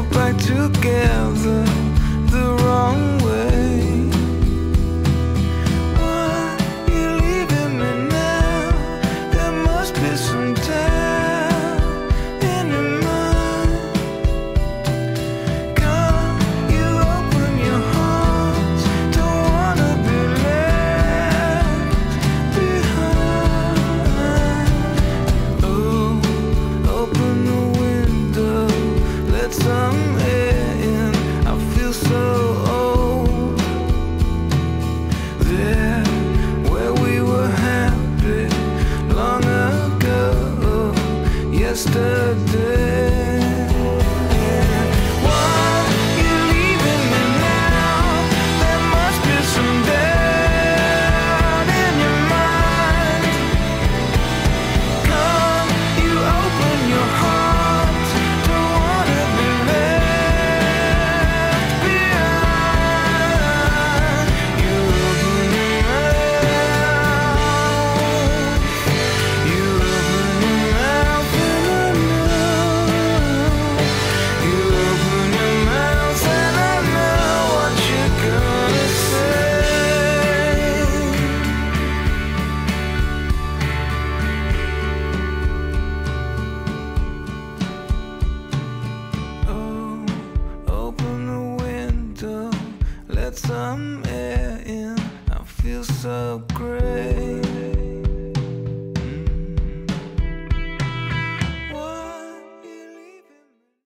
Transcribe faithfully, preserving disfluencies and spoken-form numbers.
back together the wrong way. Why you leaving me now? There must be some doubt in your mind. Can't you open your heart? Don't wanna be left behind. Oh, open the window, let some air in. I feel so old. There, where we were happy long ago, yesterday. Why you leaving me now? There must be some doubt in your mind. Can't you open your heart? Don't wanna be left behind. You open your mouth, you open your mouth and I know. You open your mouth and I know what you're gonna say. Oh, open the window, let some air in. I feel so great.